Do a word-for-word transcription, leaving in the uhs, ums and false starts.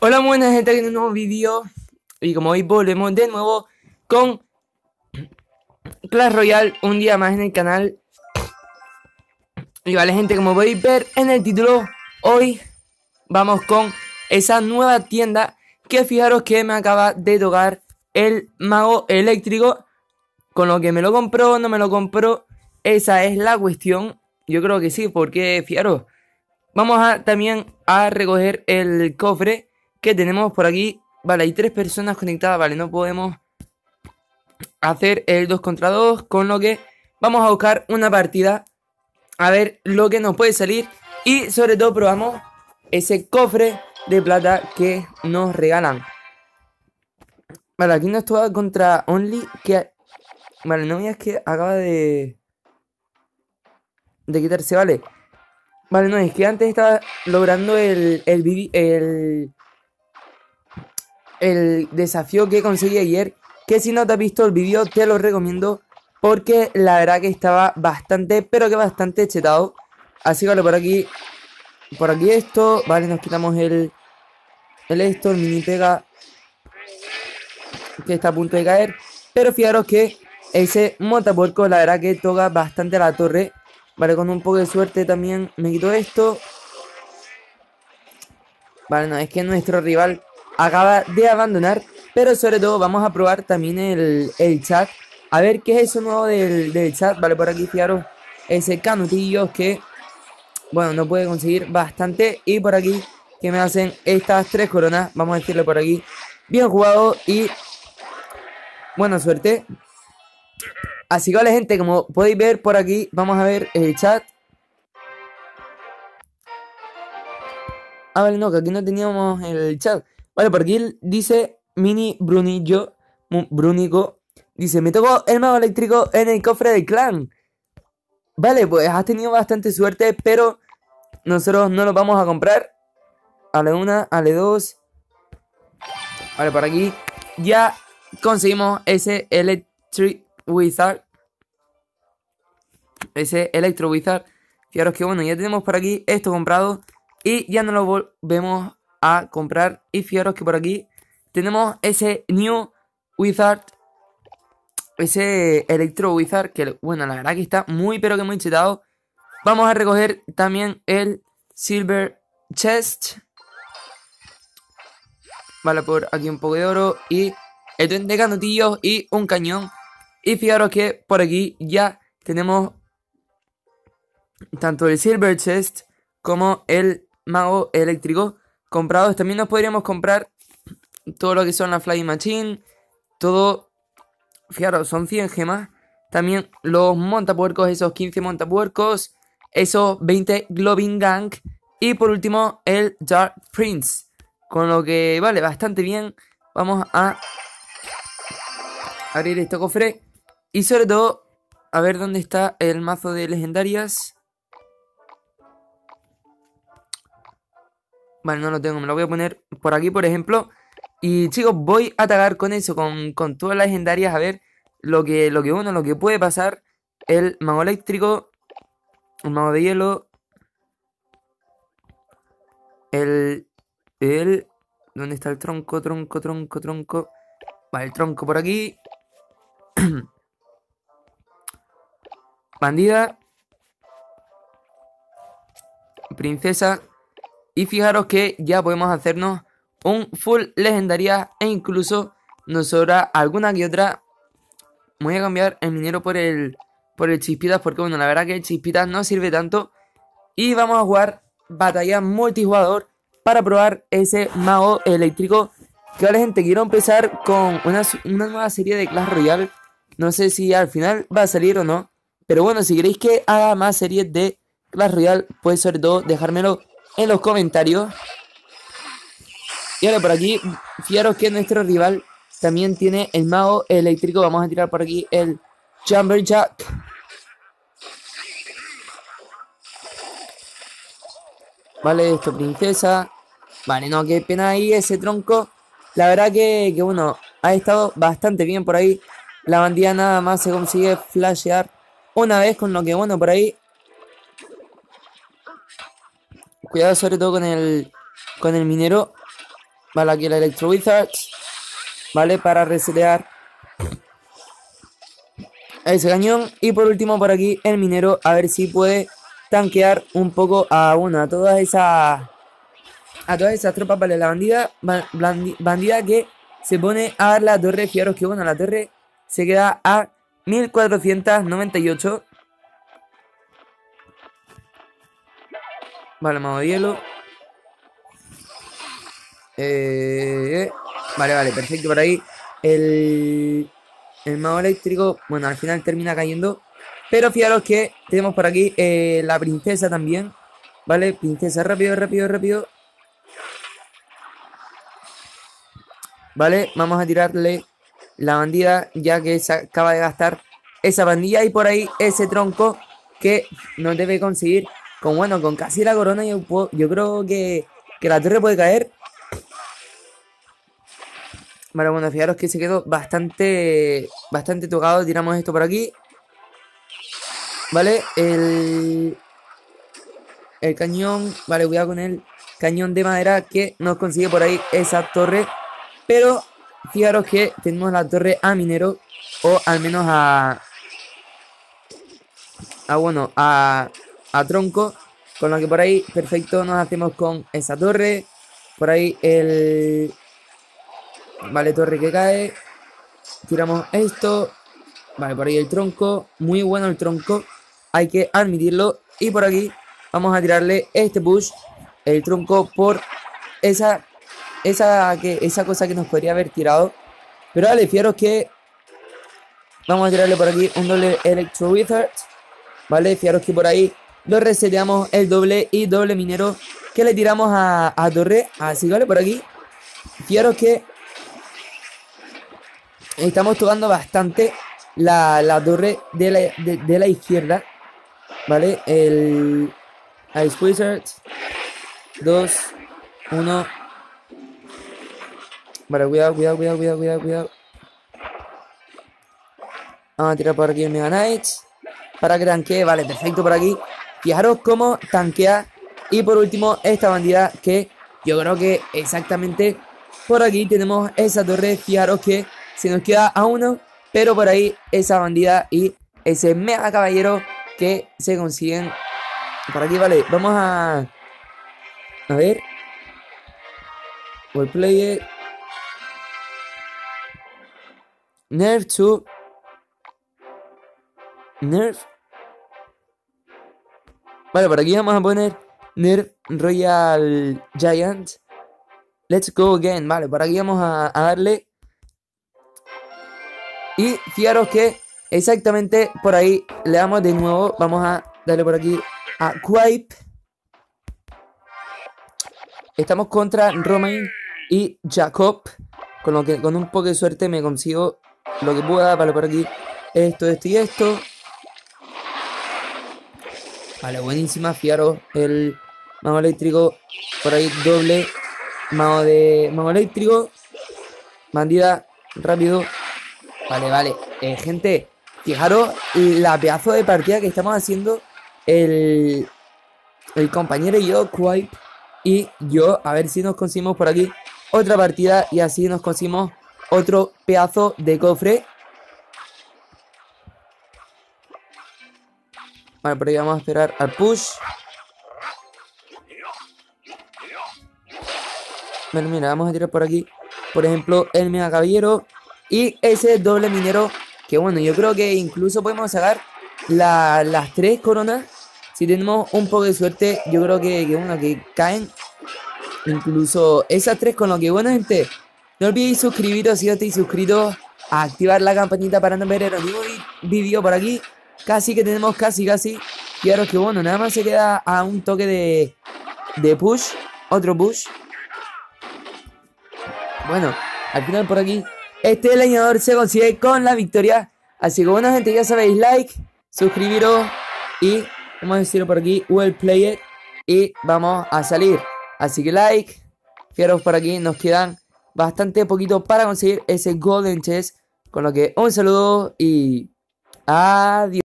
Hola, buenas gente, aquí en un nuevo vídeo. Y como veis, volvemos de nuevo con Clash Royale, un día más en el canal. Y vale, gente, como podéis ver en el título, hoy vamos con esa nueva tienda que fijaros que me acaba de tocar el mago eléctrico. Con lo que me lo compró, no me lo compró, esa es la cuestión. Yo creo que sí, porque fijaros, vamos a también a recoger el cofre que tenemos por aquí. Vale, hay tres personas conectadas, vale, no podemos hacer el dos contra dos, con lo que vamos a buscar una partida a ver lo que nos puede salir. Y sobre todo probamos ese cofre de plata que nos regalan. Vale, aquí nos toca contra Only, que... Vale, no veas que acaba de... De quitarse, vale. Vale, no, es que antes estaba logrando el... El, el, el desafío que conseguí ayer, que si no te has visto el vídeo te lo recomiendo, porque la verdad que estaba bastante, pero que bastante chetado. Así que vale, por aquí, por aquí esto, vale, nos quitamos el, el esto, el mini pega, que está a punto de caer. Pero fijaros que ese montapuerco, la verdad que toca bastante la torre. Vale, con un poco de suerte también me quito esto. Vale, no, es que nuestro rival acaba de abandonar. Pero sobre todo vamos a probar también el, el chat. A ver qué es eso nuevo del, del chat. Vale, por aquí fijaros ese canutillo que, bueno, no puede conseguir bastante. Y por aquí que me hacen estas tres coronas. Vamos a decirle por aquí, bien jugado y buena suerte. Así que vale, gente, como podéis ver por aquí, vamos a ver el chat. Ah, vale, no, que aquí no teníamos el chat. Vale, por aquí dice Mini Brunillo, Brunico. Dice, me tocó el mago eléctrico en el cofre del clan. Vale, pues has tenido bastante suerte, pero nosotros no lo vamos a comprar. Ale una, ale dos. Vale, por aquí ya conseguimos ese Electric Wizard. Ese Electro Wizard. Fijaros que bueno, ya tenemos por aquí esto comprado. Y ya no lo volvemos a comprar. Y fijaros que por aquí tenemos ese New Wizard. Ese Electro Wizard. Que bueno, la verdad que está muy pero que muy chetado. Vamos a recoger también el Silver Chest. Vale, por aquí un poco de oro. Y el tren de canutillos y un cañón. Y fijaros que por aquí ya tenemos tanto el Silver Chest como el mago eléctrico comprados. También nos podríamos comprar todo lo que son la Flying Machine. Todo, fijaros, son cien gemas. También los montapuercos, esos quince montapuercos. Esos veinte Glowing Gang. Y por último el Dark Prince. Con lo que vale bastante bien. Vamos a abrir este cofre. Y sobre todo, a ver dónde está el mazo de legendarias. Vale, no lo tengo, me lo voy a poner por aquí, por ejemplo. Y chicos, voy a atacar con eso, con, con todas las legendarias. A ver lo que, lo que bueno, lo que puede pasar. El mago eléctrico, el mago de hielo. El... El... ¿Dónde está el tronco, tronco, tronco, tronco? Vale, el tronco por aquí. Bandida. Princesa. Y fijaros que ya podemos hacernos un full legendaria. E incluso nos sobra alguna que otra. Voy a cambiar el minero por el, por el chispitas. Porque bueno, la verdad que el chispitas no sirve tanto. Y vamos a jugar batalla multijugador para probar ese mago eléctrico. Que vale, gente, quiero empezar con una, una nueva serie de Clash Royale. No sé si al final va a salir o no. Pero bueno, si queréis que haga más series de Clash Royale, pues sobre todo dejármelo en los comentarios. Y ahora por aquí, fijaros que nuestro rival también tiene el mago eléctrico. Vamos a tirar por aquí el Jumberjack. Vale, esto, princesa. Vale, no, qué pena ahí ese tronco. La verdad que, que bueno, ha estado bastante bien por ahí. La bandida nada más se consigue flashear una vez, con lo que bueno, por ahí. Cuidado sobre todo con el, con el minero. Vale, aquí el Electro Wizard. Vale, para resetear ese cañón. Y por último por aquí el minero, a ver si puede tanquear un poco a una, a todas esas a todas esas tropas. Vale, la bandida bandida que se pone a la torre. Fijaros que bueno, la torre se queda a mil cuatrocientos noventa y ocho. Vale, mago de hielo. Eh, vale, vale, perfecto por ahí. El, el mago eléctrico, bueno, al final termina cayendo. Pero fijaros que tenemos por aquí eh, la princesa también. Vale, princesa, rápido, rápido, rápido. Vale, vamos a tirarle la bandida, ya que se acaba de gastar esa bandilla. Y por ahí ese tronco que nos debe conseguir con, bueno, con casi la corona. Yo, puedo, yo creo que, que la torre puede caer. Vale, bueno, fijaros que se quedó bastante bastante tocado. Tiramos esto por aquí. Vale, el el cañón. Vale, cuidado con el cañón de madera que nos consigue por ahí esa torre. Pero fijaros que tenemos la torre a minero, o al menos a a bueno, a, a tronco. Con lo que por ahí, perfecto, nos hacemos con esa torre. Por ahí el... Vale, torre que cae. Tiramos esto. Vale, por ahí el tronco. Muy bueno el tronco, hay que admitirlo. Y por aquí vamos a tirarle este push, el tronco, por esa esa, que, esa cosa que nos podría haber tirado. Pero vale, fijaros que vamos a tirarle por aquí un doble Electro Wizard. Vale, fijaros que por ahí lo reseteamos el doble y doble minero que le tiramos a, a torre. Así, vale, por aquí fijaros que estamos tocando bastante la, la torre de la, de, de la izquierda. Vale, el Ice Wizard. dos, uno. Vale, cuidado, cuidado, cuidado, cuidado, cuidado, cuidado. Vamos a tirar por aquí el Mega Knight para que tanquee. Vale, perfecto por aquí. Fijaros cómo tanquea. Y por último, esta bandida que yo creo que exactamente por aquí tenemos esa torre. Fijaros que se nos queda a uno, pero por ahí esa bandida y ese mega caballero que se consiguen por aquí. Vale, vamos a a ver. Well played. Nerf to Nerf. Vale, por aquí vamos a poner Nerf Royal Giant. Let's go again. Vale, por aquí vamos a, a darle. Y fijaros que exactamente por ahí le damos de nuevo. Vamos a darle por aquí a Quipe. Estamos contra Romain y Jacob. Con lo que con un poco de suerte me consigo lo que pueda. Vale, por aquí esto, esto y esto. Vale, buenísima. Fijaros el mago eléctrico. Por ahí doble mago de mago eléctrico. Bandida, rápido. Vale, vale, eh, gente, fijaros la pedazo de partida que estamos haciendo el, el compañero y yo, Quipe y yo. A ver si nos conseguimos por aquí otra partida y así nos conseguimos otro pedazo de cofre. Vale, por ahí vamos a esperar al push. Bueno, mira, vamos a tirar por aquí, por ejemplo, el mega caballero. Y ese doble minero, que bueno, yo creo que incluso podemos sacar la, las tres coronas. Si tenemos un poco de suerte, yo creo que, que bueno, que caen incluso esas tres. Con lo que, bueno, gente, no olvidéis suscribiros si no estáis suscritos, a activar la campanita para no perder el nuevo vídeo por aquí. Casi que tenemos, casi, casi. Fijaros que bueno, nada más se queda a un toque de, de push. Otro push. Bueno, al final por aquí este leñador se consigue con la victoria. Así que bueno, gente, ya sabéis, like, suscribiros y vamos a decirlo por aquí, well played. Y vamos a salir. Así que like, fijaros por aquí, nos quedan bastante poquito para conseguir ese golden chest. Con lo que un saludo y adiós.